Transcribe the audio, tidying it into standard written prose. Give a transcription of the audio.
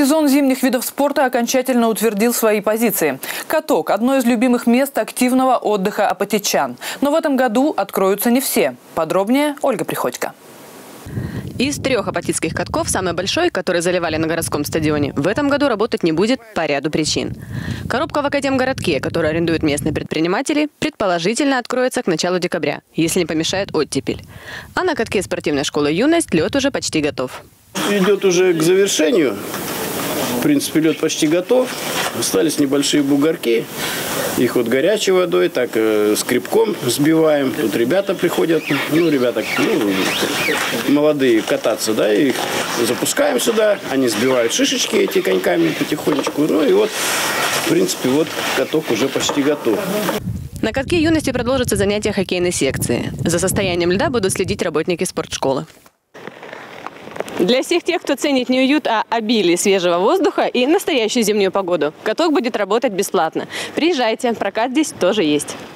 Сезон зимних видов спорта окончательно утвердил свои позиции. Каток – одно из любимых мест активного отдыха апатитчан. Но в этом году откроются не все. Подробнее Ольга Приходько. Из 3 апатитских катков самый большой, который заливали на городском стадионе, в этом году работать не будет по ряду причин. Коробка в Академгородке, которую арендуют местные предприниматели, предположительно откроется к началу декабря, если не помешает оттепель. А на катке спортивной школы «Юность» лед уже почти готов. Идет уже к завершению. В принципе, лед почти готов. Остались небольшие бугорки. Их вот горячей водой, так скребком сбиваем. Тут ребята приходят, ребята молодые кататься, да, их запускаем сюда. Они сбивают шишечки эти коньками потихонечку. Ну и вот, в принципе, вот каток уже почти готов. На катке «Юности» продолжатся занятия хоккейной секции. За состоянием льда будут следить работники спортшколы. Для всех тех, кто ценит не уют, а обилие свежего воздуха и настоящую зимнюю погоду, каток будет работать бесплатно. Приезжайте, прокат здесь тоже есть.